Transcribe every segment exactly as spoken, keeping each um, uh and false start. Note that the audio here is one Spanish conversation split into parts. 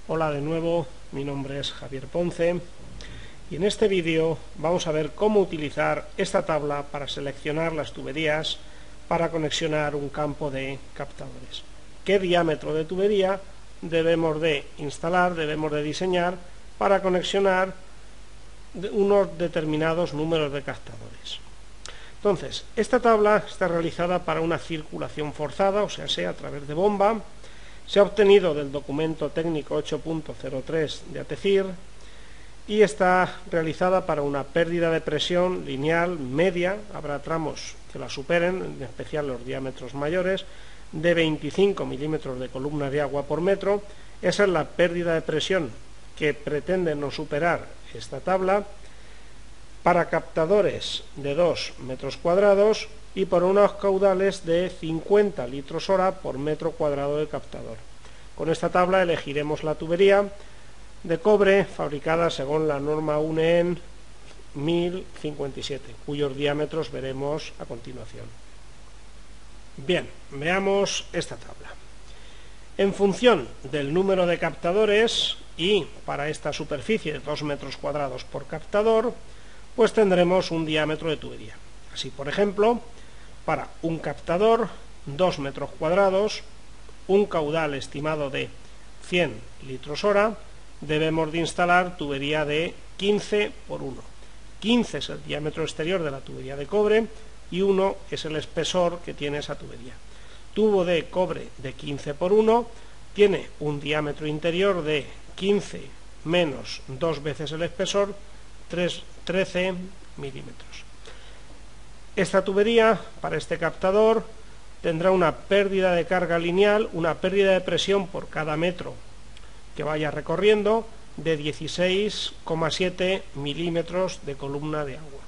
Hola de nuevo, mi nombre es Javier Ponce y en este vídeo vamos a ver cómo utilizar esta tabla para seleccionar las tuberías para conexionar un campo de captadores. ¿Qué diámetro de tubería debemos de instalar, debemos de diseñar para conexionar unos determinados números de captadores? Entonces, esta tabla está realizada para una circulación forzada, o sea, sea a través de bomba. Se ha obtenido del documento técnico ocho punto cero tres de ATECIR y está realizada para una pérdida de presión lineal media, habrá tramos que la superen, en especial los diámetros mayores, de veinticinco milímetros de columna de agua por metro. Esa es la pérdida de presión que pretende no superar esta tabla para captadores de dos metros cuadrados y por unos caudales de cincuenta litros hora por metro cuadrado de captador. Con esta tabla elegiremos la tubería de cobre fabricada según la norma U N E N mil cincuenta y siete, cuyos diámetros veremos a continuación. Bien, veamos esta tabla. En función del número de captadores y para esta superficie de dos metros cuadrados por captador, pues tendremos un diámetro de tubería. Así, por ejemplo, para un captador, dos metros cuadrados, un caudal estimado de cien litros hora, debemos de instalar tubería de quince por uno. quince es el diámetro exterior de la tubería de cobre y uno es el espesor que tiene esa tubería. Tubo de cobre de quince por uno tiene un diámetro interior de quince menos dos veces el espesor, trece milímetros. Esta tubería para este captador tendrá una pérdida de carga lineal, una pérdida de presión por cada metro que vaya recorriendo de dieciséis coma siete milímetros de columna de agua.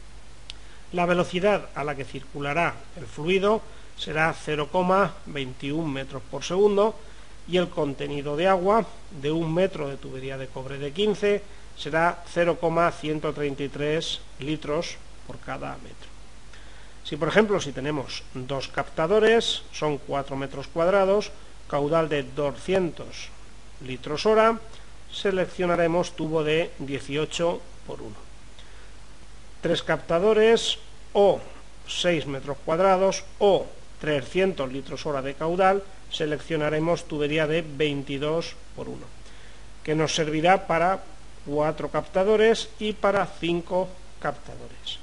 La velocidad a la que circulará el fluido será cero coma veintiuno metros por segundo y el contenido de agua de un metro de tubería de cobre de quince será cero coma ciento treinta y tres litros por cada metro. Si, por ejemplo, si tenemos dos captadores, son cuatro metros cuadrados, caudal de doscientos litros hora, seleccionaremos tubo de dieciocho por uno. Tres captadores o seis metros cuadrados o trescientos litros hora de caudal, seleccionaremos tubería de veintidós por uno, que nos servirá para cuatro captadores y para cinco captadores.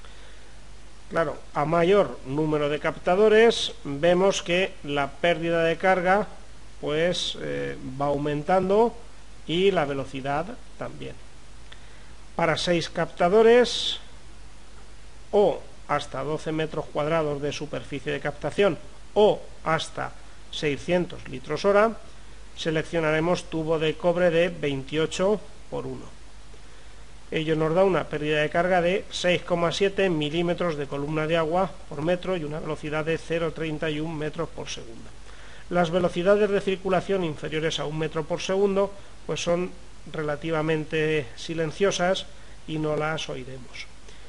Claro, a mayor número de captadores vemos que la pérdida de carga pues eh, va aumentando y la velocidad también. Para seis captadores o hasta doce metros cuadrados de superficie de captación o hasta seiscientos litros hora, seleccionaremos tubo de cobre de veintiocho por uno. Ello nos da una pérdida de carga de seis coma siete milímetros de columna de agua por metro y una velocidad de cero coma treinta y uno metros por segundo. Las velocidades de circulación inferiores a un metro por segundo pues son relativamente silenciosas y no las oiremos.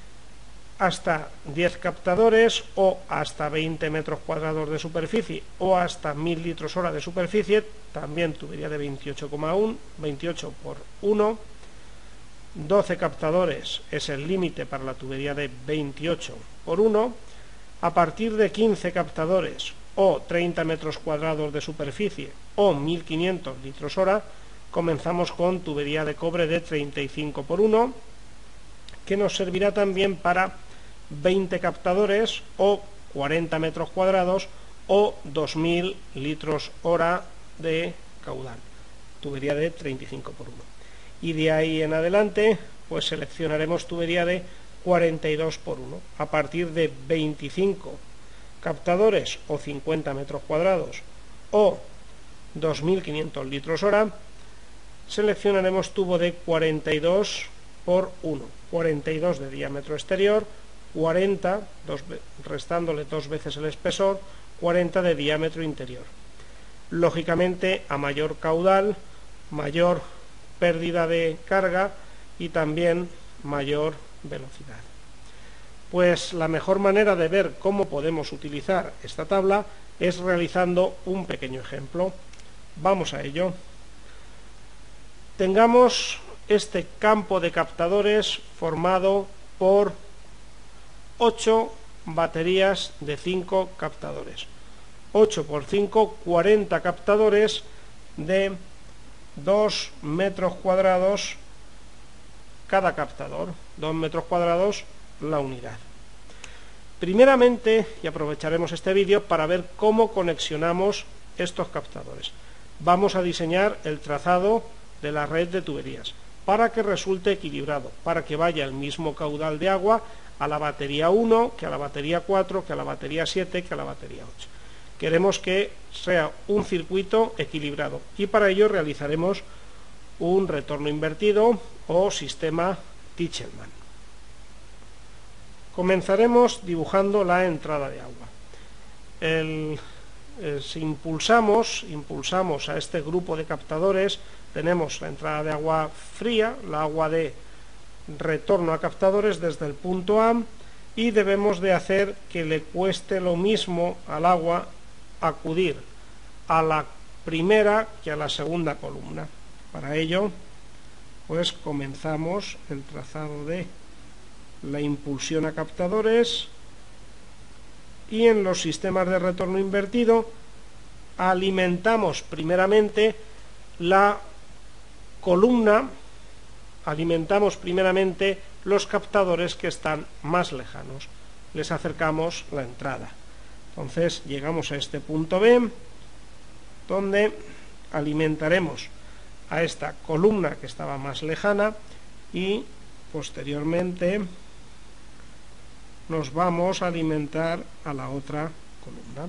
Hasta diez captadores o hasta veinte metros cuadrados de superficie o hasta mil litros hora de superficie, también tubería de veintiocho coma uno, veintiocho por uno. doce captadores es el límite para la tubería de veintiocho por uno. A partir de quince captadores o treinta metros cuadrados de superficie o mil quinientos litros hora, comenzamos con tubería de cobre de treinta y cinco por uno, que nos servirá también para veinte captadores o cuarenta metros cuadrados o dos mil litros hora de caudal, tubería de treinta y cinco por uno. Y de ahí en adelante pues seleccionaremos tubería de cuarenta y dos por uno. A partir de veinticinco captadores o cincuenta metros cuadrados o dos mil quinientos litros hora, seleccionaremos tubo de cuarenta y dos por uno, cuarenta y dos de diámetro exterior, cuarenta, dos, restándole dos veces el espesor, cuarenta de diámetro interior. Lógicamente, a mayor caudal, mayor pérdida de carga y también mayor velocidad. Pues la mejor manera de ver cómo podemos utilizar esta tabla es realizando un pequeño ejemplo. Vamos a ello. tengamos este campo de captadores formado por ocho baterías de cinco captadores. ocho por cinco, cuarenta captadores de dos metros cuadrados cada captador, dos metros cuadrados la unidad. Primeramente, y aprovecharemos este vídeo para ver cómo conexionamos estos captadores. Vamos a diseñar el trazado de la red de tuberías para que resulte equilibrado, para que vaya el mismo caudal de agua a la batería uno, que a la batería cuatro, que a la batería siete, que a la batería ocho. Queremos que sea un circuito equilibrado y para ello realizaremos un retorno invertido o sistema Tichelmann. Comenzaremos dibujando la entrada de agua. El, eh, si impulsamos, impulsamos a este grupo de captadores, tenemos la entrada de agua fría, la agua de retorno a captadores desde el punto A, y debemos de hacer que le cueste lo mismo al agua acudir a la primera que a la segunda columna. Para ello, pues comenzamos el trazado de la impulsión a captadores y en los sistemas de retorno invertido alimentamos primeramente la columna, alimentamos primeramente los captadores que están más lejanos, les acercamos la entrada. Entonces llegamos a este punto B, donde alimentaremos a esta columna que estaba más lejana y posteriormente nos vamos a alimentar a la otra columna.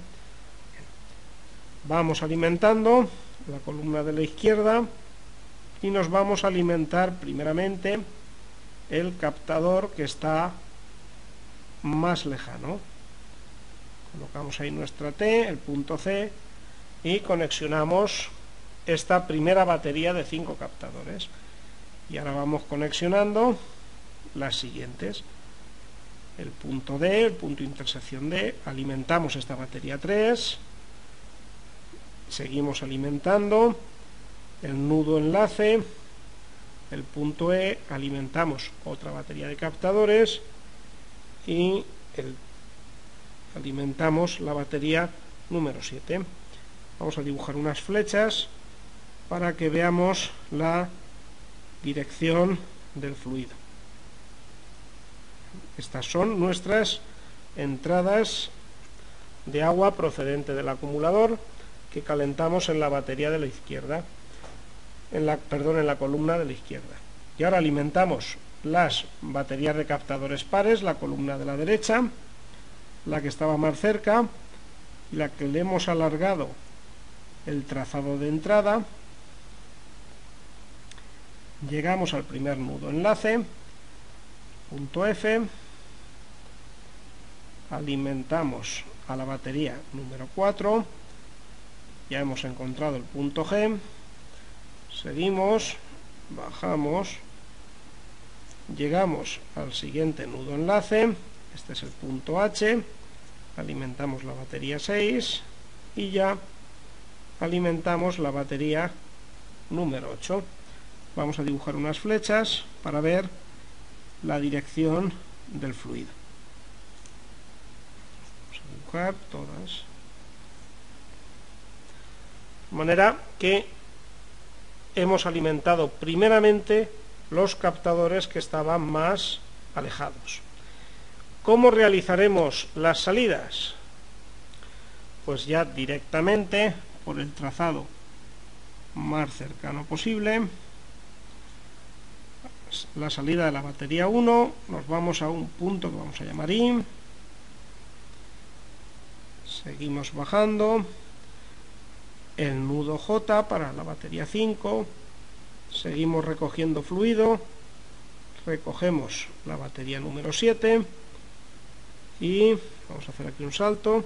Vamos alimentando la columna de la izquierda y nos vamos a alimentar primeramente el captador que está más lejano. Colocamos ahí nuestra T, el punto C, y conexionamos esta primera batería de cinco captadores. Y ahora vamos conexionando las siguientes. El punto D, el punto de intersección D, alimentamos esta batería tres, seguimos alimentando el nudo enlace, el punto E, alimentamos otra batería de captadores y el, alimentamos la batería número siete. Vamos a dibujar unas flechas para que veamos la dirección del fluido. Estas son nuestras entradas de agua procedente del acumulador que calentamos en la batería de la izquierda, en la, perdón, en la columna de la izquierda. Y ahora alimentamos las baterías de captadores pares, la columna de la derecha, la que estaba más cerca, y la que le hemos alargado el trazado de entrada. Llegamos al primer nudo enlace, punto F, alimentamos a la batería número cuatro, ya hemos encontrado el punto G, seguimos, bajamos, llegamos al siguiente nudo enlace, este es el punto H, alimentamos la batería seis y ya alimentamos la batería número ocho. Vamos a dibujar unas flechas para ver la dirección del fluido. Vamos a dibujar todas. De manera que hemos alimentado primeramente los captadores que estaban más alejados. ¿Cómo realizaremos las salidas? Pues ya directamente por el trazado más cercano posible. La salida de la batería uno, nos vamos a un punto que vamos a llamar I, seguimos bajando, el nudo J para la batería cinco, seguimos recogiendo fluido, recogemos la batería número siete y vamos a hacer aquí un salto,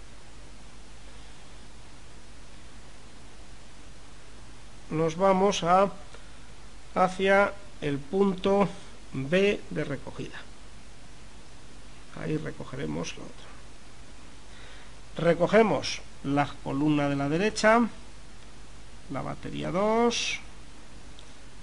nos vamos a hacia el punto B de recogida. Ahí recogeremos la otra. Recogemos la columna de la derecha, la batería dos,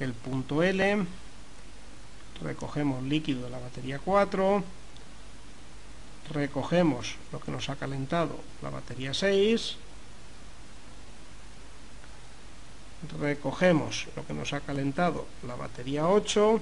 el punto L, recogemos líquido de la batería cuatro, recogemos lo que nos ha calentado la batería seis, recogemos lo que nos ha calentado la batería ocho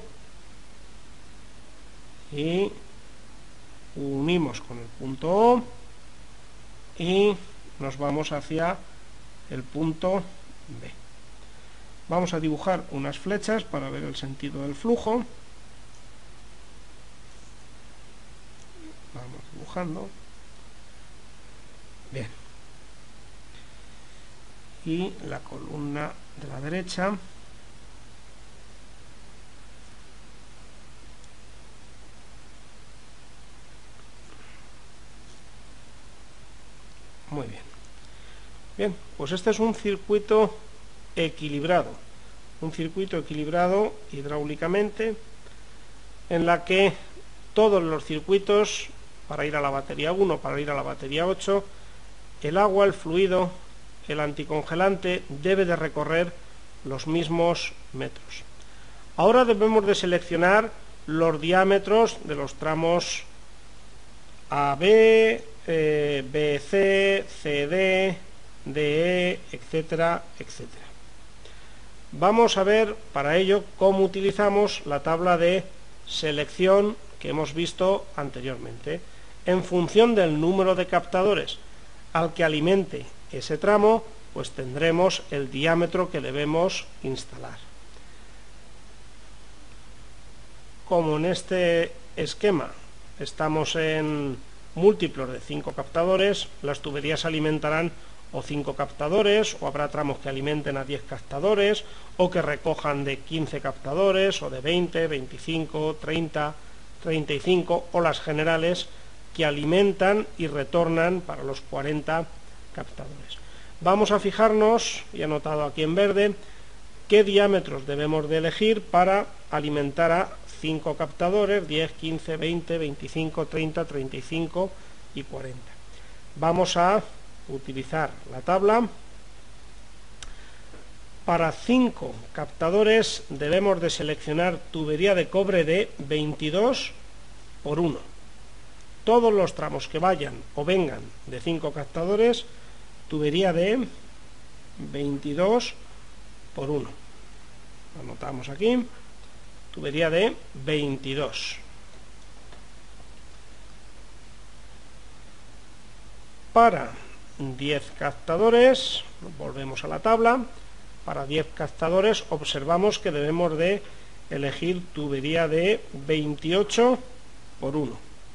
y unimos con el punto O y nos vamos hacia el punto B. Vamos a dibujar unas flechas para ver el sentido del flujo. Vamos dibujando. Bien. Y la columna de la derecha. Muy bien. Bien, pues este es un circuito equilibrado. Un circuito equilibrado hidráulicamente, en la que todos los circuitos, para ir a la batería uno, para ir a la batería ocho, el agua, el fluido, el anticongelante debe de recorrer los mismos metros. Ahora debemos de seleccionar los diámetros de los tramos A B, eh, B C, C D, D E, etcétera, etcétera. Vamos a ver para ello cómo utilizamos la tabla de selección que hemos visto anteriormente. En función del número de captadores al que alimente ese tramo, pues tendremos el diámetro que debemos instalar. Como en este esquema estamos en múltiplos de cinco captadores, las tuberías alimentarán o cinco captadores, o habrá tramos que alimenten a diez captadores, o que recojan de quince captadores, o de veinte, veinticinco, treinta, treinta y cinco, o las generales que alimentan y retornan para los cuarenta captadores. Vamos a fijarnos, y he anotado aquí en verde, qué diámetros debemos de elegir para alimentar a cinco captadores, diez, quince, veinte, veinticinco, treinta, treinta y cinco y cuarenta. Vamos a utilizar la tabla. Para cinco captadores debemos de seleccionar tubería de cobre de veintidós por uno. Todos los tramos que vayan o vengan de cinco captadores, tubería de veintidós por uno. Anotamos aquí, tubería de veintidós. Para diez captadores, volvemos a la tabla, para diez captadores observamos que debemos de elegir tubería de veintiocho por uno.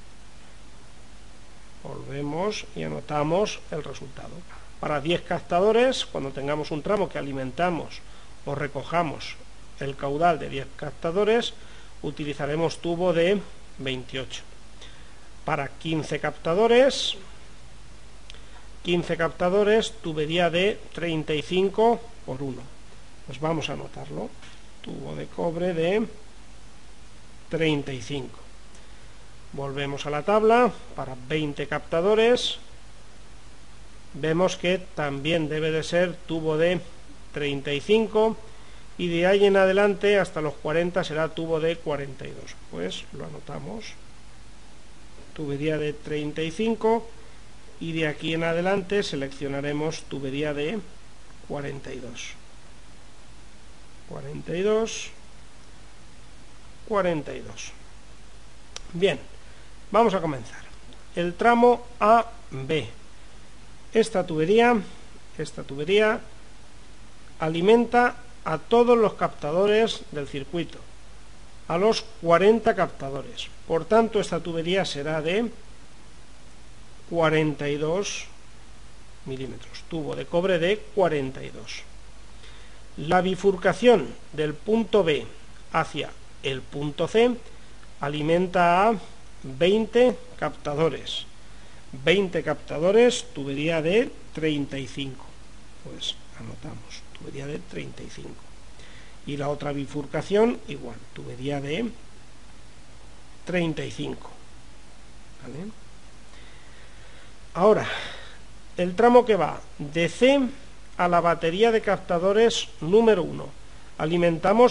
Volvemos y anotamos el resultado. Para diez captadores, cuando tengamos un tramo que alimentamos o recojamos el caudal de diez captadores, utilizaremos tubo de veintiocho. Para quince captadores, quince captadores, tubería de treinta y cinco por uno. Pues vamos a anotarlo. Tubo de cobre de treinta y cinco. Volvemos a la tabla. Para veinte captadores, vemos que también debe de ser tubo de treinta y cinco, y de ahí en adelante hasta los cuarenta será tubo de cuarenta y dos. Pues lo anotamos. Tubería de treinta y cinco. Y de aquí en adelante seleccionaremos tubería de cuarenta y dos. cuarenta y dos, cuarenta y dos. Bien, vamos a comenzar. El tramo A B. Esta tubería, esta tubería alimenta a todos los captadores del circuito, a los cuarenta captadores. Por tanto, esta tubería será de cuarenta y dos milímetros, tubo de cobre de cuarenta y dos. La bifurcación del punto B hacia el punto C alimenta a veinte captadores. veinte captadores, tubería de treinta y cinco. Pues anotamos, tubería de treinta y cinco. Y la otra bifurcación, igual, tubería de treinta y cinco. ¿Vale? Ahora, el tramo que va de C a la batería de captadores número uno. Alimentamos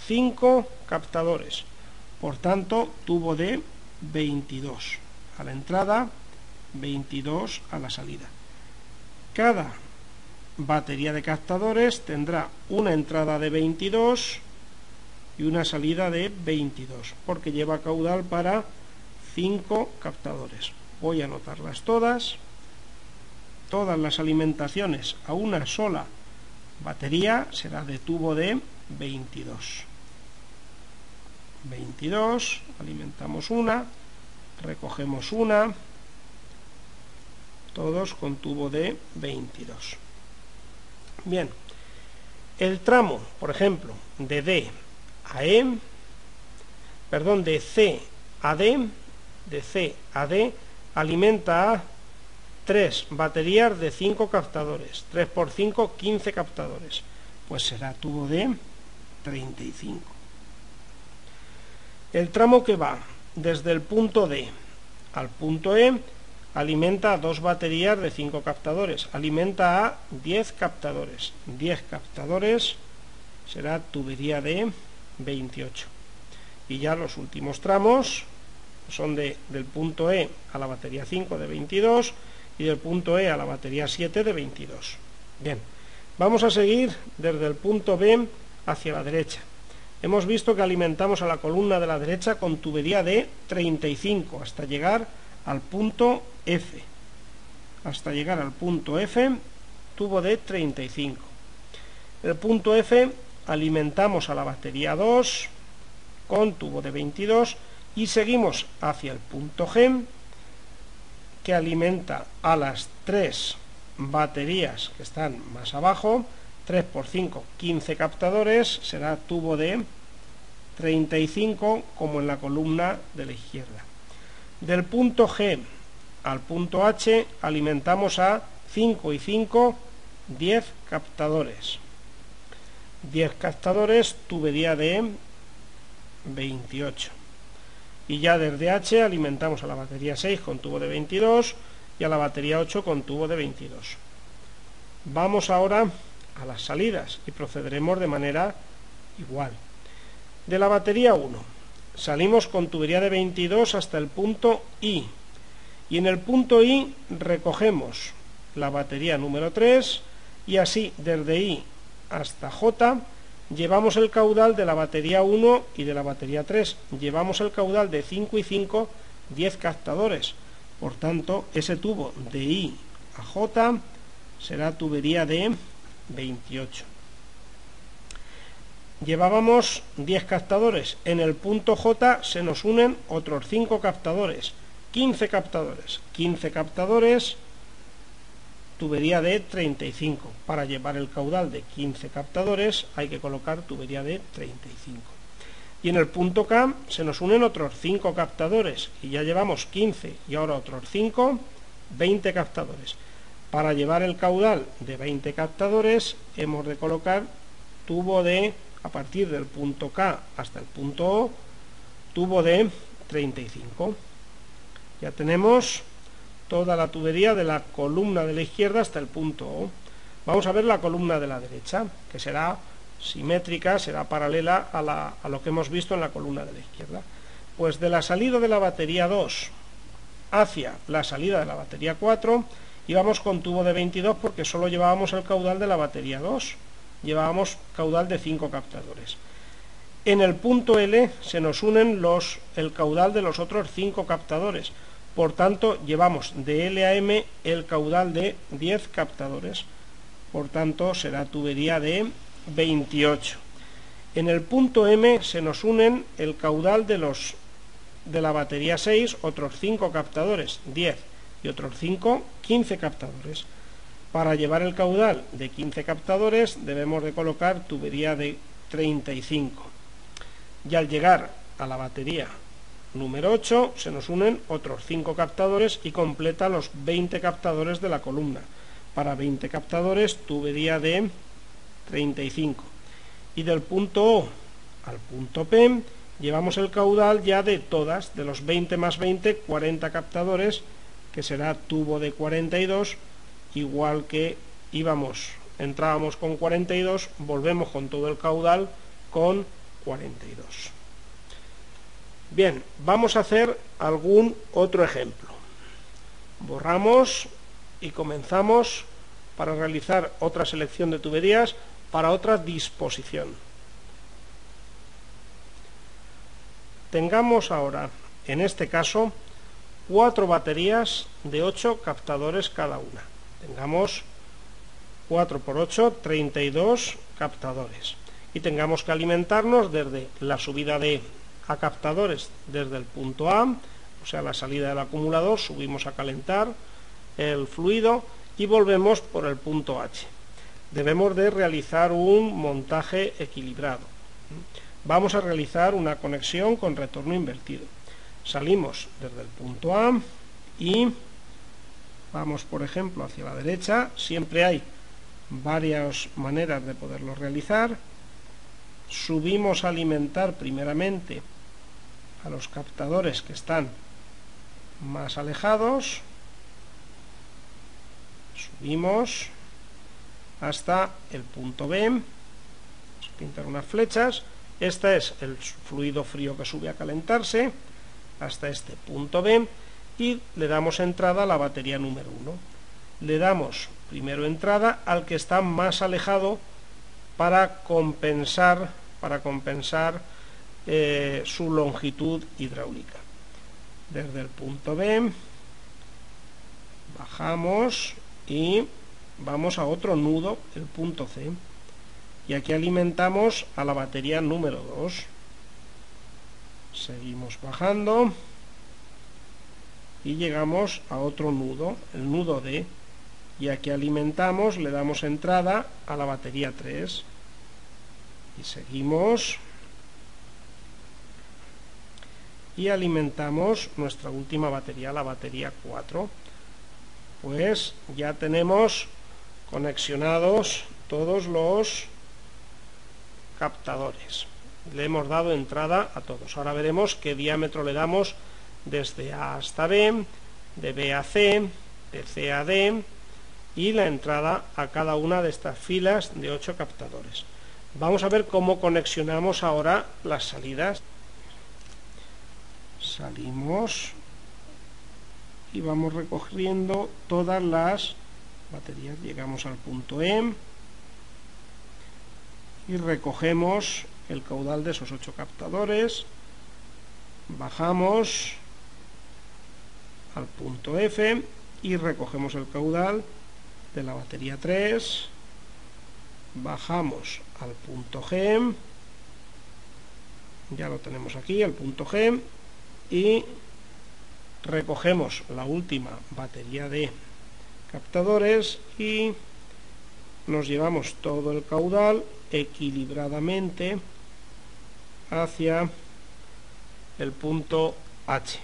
cinco captadores, por tanto tubo de veintidós a la entrada, veintidós a la salida. Cada batería de captadores tendrá una entrada de veintidós y una salida de veintidós, porque lleva caudal para cinco captadores. Voy a anotarlas todas. Todas las alimentaciones a una sola batería será de tubo de veintidós. veintidós, alimentamos una, recogemos una, todos con tubo de veintidós. Bien, el tramo, por ejemplo, de D a E, perdón, de C a D, de C a D, alimenta a tres baterías de cinco captadores, tres por cinco, quince captadores, pues será tubo de treinta y cinco. El tramo que va desde el punto D al punto E alimenta a dos baterías de cinco captadores, alimenta a diez captadores, diez captadores será tubería de veintiocho. Y ya los últimos tramos son de, del punto E a la batería cinco de veintidós y del punto E a la batería siete de veintidós. Bien, vamos a seguir desde el punto B hacia la derecha. Hemos visto que alimentamos a la columna de la derecha con tubería de treinta y cinco hasta llegar al punto F. Hasta llegar al punto F, tubo de treinta y cinco. El punto F alimentamos a la batería dos con tubo de veintidós y seguimos hacia el punto G, que alimenta a las tres baterías que están más abajo, tres por cinco, quince captadores, será tubo de treinta y cinco como en la columna de la izquierda. Del punto G al punto H alimentamos a cinco y cinco, diez captadores. diez captadores, tubería de veintiocho. Y ya desde H alimentamos a la batería seis con tubo de veintidós y a la batería ocho con tubo de veintidós. Vamos ahora a las salidas y procederemos de manera igual. De la batería uno salimos con tubería de veintidós hasta el punto I, y en el punto I recogemos la batería número tres y así desde I hasta J llevamos el caudal de la batería uno y de la batería tres, llevamos el caudal de cinco y cinco, diez captadores, por tanto ese tubo de I a J será tubería de veintiocho. Llevábamos diez captadores, en el punto J se nos unen otros cinco captadores, quince captadores, quince captadores, tubería de treinta y cinco. Para llevar el caudal de quince captadores hay que colocar tubería de treinta y cinco. Y en el punto K se nos unen otros cinco captadores, y ya llevamos quince, y ahora otros cinco, veinte captadores. Para llevar el caudal de veinte captadores hemos de colocar tubo de, a partir del punto K hasta el punto O, tubo de treinta y cinco. Ya tenemos toda la tubería de la columna de la izquierda hasta el punto O. Vamos a ver la columna de la derecha, que será simétrica, será paralela a, la, a lo que hemos visto en la columna de la izquierda. Pues de la salida de la batería dos hacia la salida de la batería cuatro íbamos con tubo de veintidós porque solo llevábamos el caudal de la batería dos, llevábamos caudal de cinco captadores. En el punto L se nos unen los, el caudal de los otros cinco captadores, por tanto llevamos de L a M el caudal de diez captadores, por tanto será tubería de veintiocho. En el punto M se nos unen el caudal de los de la batería seis, otros cinco captadores, diez, y otros cinco, quince captadores. Para llevar el caudal de quince captadores debemos de colocar tubería de treinta y cinco. Y al llegar a la batería número ocho se nos unen otros cinco captadores y completa los veinte captadores de la columna. Para veinte captadores tubería de treinta y cinco. Y del punto O al punto P llevamos el caudal ya de todas, de los veinte más veinte, cuarenta captadores, que será tubo de cuarenta y dos, igual que íbamos, entrábamos con cuarenta y dos, volvemos con todo el caudal con cuarenta y dos. Bien, vamos a hacer algún otro ejemplo. Borramos y comenzamos para realizar otra selección de tuberías para otra disposición. Tengamos ahora, en este caso, cuatro baterías de ocho captadores cada una. Tengamos cuatro por ocho, treinta y dos captadores. Y tengamos que alimentarnos desde la subida de a captadores desde el punto A, o sea, la salida del acumulador, subimos a calentar el fluido y volvemos por el punto H. Debemos de realizar un montaje equilibrado. Vamos a realizar una conexión con retorno invertido. Salimos desde el punto A y vamos, por ejemplo, hacia la derecha. Siempre hay varias maneras de poderlo realizar. Subimos a alimentar primeramente a los captadores que están más alejados, subimos hasta el punto B, vamos a pintar unas flechas. Este es el fluido frío que sube a calentarse hasta este punto B y le damos entrada a la batería número uno. Le damos primero entrada al que está más alejado para compensar para compensar eh, su longitud hidráulica. Desde el punto B bajamos y vamos a otro nudo, el punto C, y aquí alimentamos a la batería número dos. Seguimos bajando y llegamos a otro nudo, el nudo D, y aquí alimentamos, le damos entrada a la batería tres. Y seguimos y alimentamos nuestra última batería, la batería cuatro. Pues ya tenemos conexionados todos los captadores. Le hemos dado entrada a todos. Ahora veremos qué diámetro le damos desde A hasta B, de B a C, de C a D y la entrada a cada una de estas filas de ocho captadores. Vamos a ver cómo conexionamos ahora las salidas. Salimos y vamos recogiendo todas las baterías. Llegamos al punto E y recogemos el caudal de esos ocho captadores. Bajamos al punto F y recogemos el caudal de la batería tres. Bajamos al punto G, ya lo tenemos aquí, el punto G, y recogemos la última batería de captadores y nos llevamos todo el caudal equilibradamente hacia el punto H.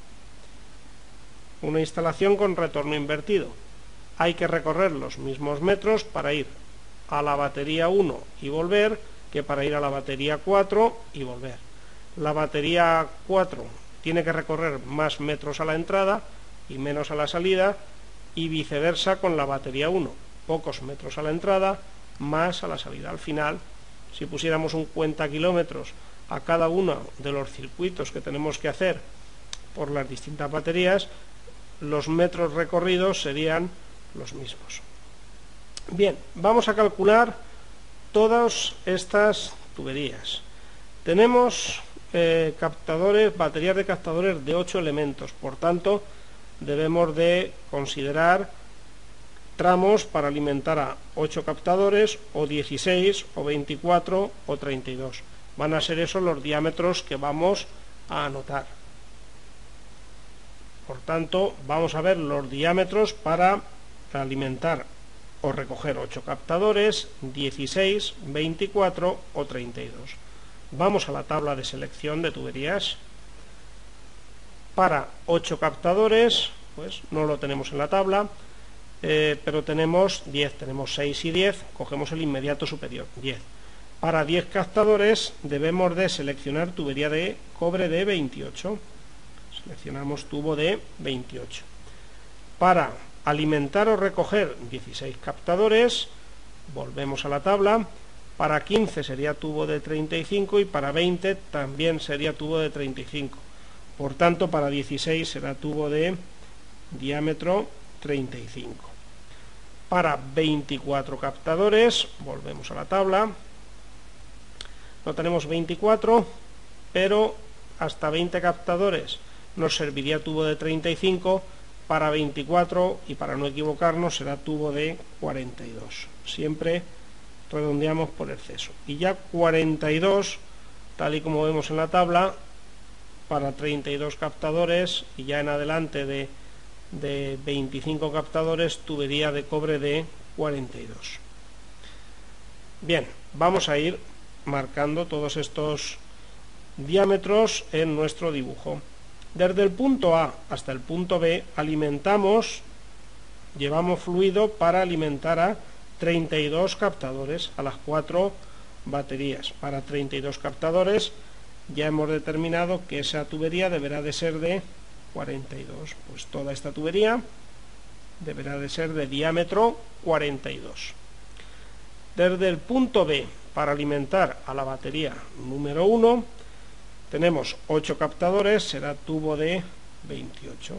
Una instalación con retorno invertido. Hay que recorrer los mismos metros para ir a la batería uno y volver que para ir a la batería cuatro y volver. La batería cuatro tiene que recorrer más metros a la entrada y menos a la salida, y viceversa con la batería uno, pocos metros a la entrada, más a la salida. Al final, si pusiéramos un cuenta kilómetros a cada uno de los circuitos que tenemos que hacer por las distintas baterías, los metros recorridos serían los mismos. Bien, vamos a calcular todas estas tuberías. Tenemos eh, captadores, baterías de captadores de ocho elementos, por tanto debemos de considerar tramos para alimentar a ocho captadores, o dieciséis, o veinticuatro, o treinta y dos. Van a ser esos los diámetros que vamos a anotar. Por tanto, vamos a ver los diámetros para alimentar o recoger ocho captadores, dieciséis, veinticuatro o treinta y dos. Vamos a la tabla de selección de tuberías. Para ocho captadores, pues no lo tenemos en la tabla, eh, pero tenemos diez, tenemos seis y diez, cogemos el inmediato superior, diez. Para diez captadores debemos de seleccionar tubería de cobre de veintiocho. Seleccionamos tubo de veintiocho. Para alimentar o recoger dieciséis captadores, volvemos a la tabla, para quince sería tubo de treinta y cinco y para veinte también sería tubo de treinta y cinco. Por tanto, para dieciséis será tubo de diámetro treinta y cinco. Para veinticuatro captadores, volvemos a la tabla, no tenemos veinticuatro, pero hasta veinte captadores nos serviría tubo de treinta y cinco, para veinticuatro, y para no equivocarnos, será tubo de cuarenta y dos. Siempre redondeamos por exceso. Y ya cuarenta y dos, tal y como vemos en la tabla, para treinta y dos captadores, y ya en adelante de, de veinticinco captadores, tubería de cobre de cuarenta y dos. Bien, vamos a ir marcando todos estos diámetros en nuestro dibujo. Desde el punto A hasta el punto B alimentamos, llevamos fluido para alimentar a treinta y dos captadores, a las cuatro baterías. Para treinta y dos captadores ya hemos determinado que esa tubería deberá de ser de cuarenta y dos, pues toda esta tubería deberá de ser de diámetro cuarenta y dos. Desde el punto B, para alimentar a la batería número uno, tenemos ocho captadores, será tubo de veintiocho.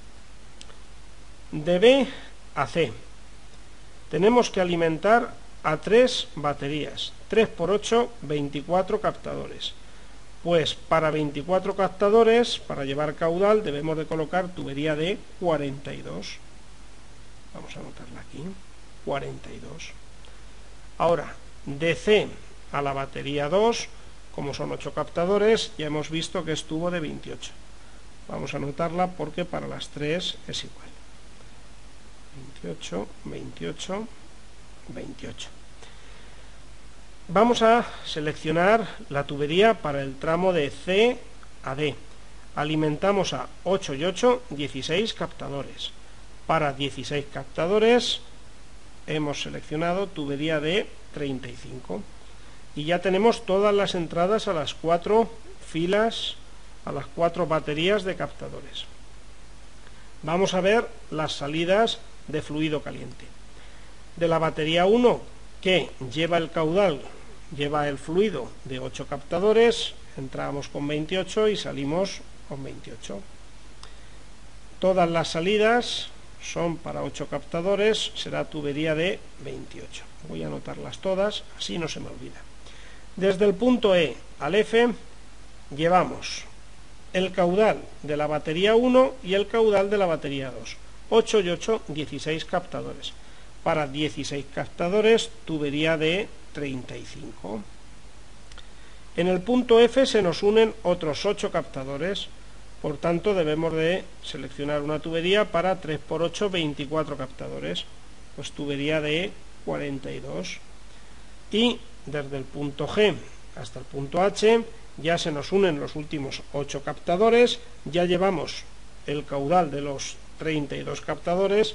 De B a C tenemos que alimentar a tres baterías, tres por ocho, veinticuatro captadores. Pues para veinticuatro captadores, para llevar caudal, debemos de colocar tubería de cuarenta y dos. Vamos a anotarla aquí, cuarenta y dos. Ahora, de C a la batería dos, como son ocho captadores, ya hemos visto que es tubo de veintiocho. Vamos a anotarla porque para las tres es igual. veintiocho, veintiocho, veintiocho. Vamos a seleccionar la tubería para el tramo de C a D. Alimentamos a ocho y ocho, dieciséis captadores. Para dieciséis captadores hemos seleccionado tubería de treinta y cinco. Y ya tenemos todas las entradas a las cuatro filas, a las cuatro baterías de captadores. Vamos a ver las salidas de fluido caliente. De la batería uno, que lleva el caudal, lleva el fluido de ocho captadores, entramos con veintiocho y salimos con veintiocho. Todas las salidas son para ocho captadores, será tubería de veintiocho. Voy a anotarlas todas, así no se me olvida. Desde el punto E al F llevamos el caudal de la batería uno y el caudal de la batería dos. ocho y ocho, dieciséis captadores. Para dieciséis captadores, tubería de treinta y cinco. En el punto F se nos unen otros ocho captadores, por tanto debemos de seleccionar una tubería para tres por ocho, veinticuatro captadores, pues tubería de cuarenta y dos. Y desde el punto G hasta el punto H ya se nos unen los últimos ocho captadores, ya llevamos el caudal de los treinta y dos captadores,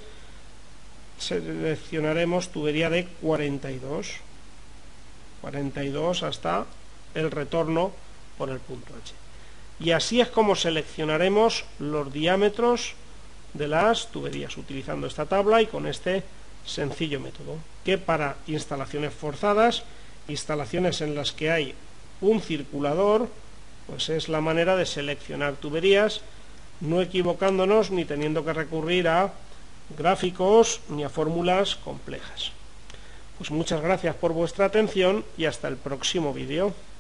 seleccionaremos tubería de cuarenta y dos, cuarenta y dos hasta el retorno por el punto H. Y así es como seleccionaremos los diámetros de las tuberías, utilizando esta tabla y con este sencillo método, que para instalaciones forzadas, instalaciones en las que hay un circulador, pues es la manera de seleccionar tuberías, no equivocándonos ni teniendo que recurrir a gráficos ni a fórmulas complejas. Pues muchas gracias por vuestra atención y hasta el próximo vídeo.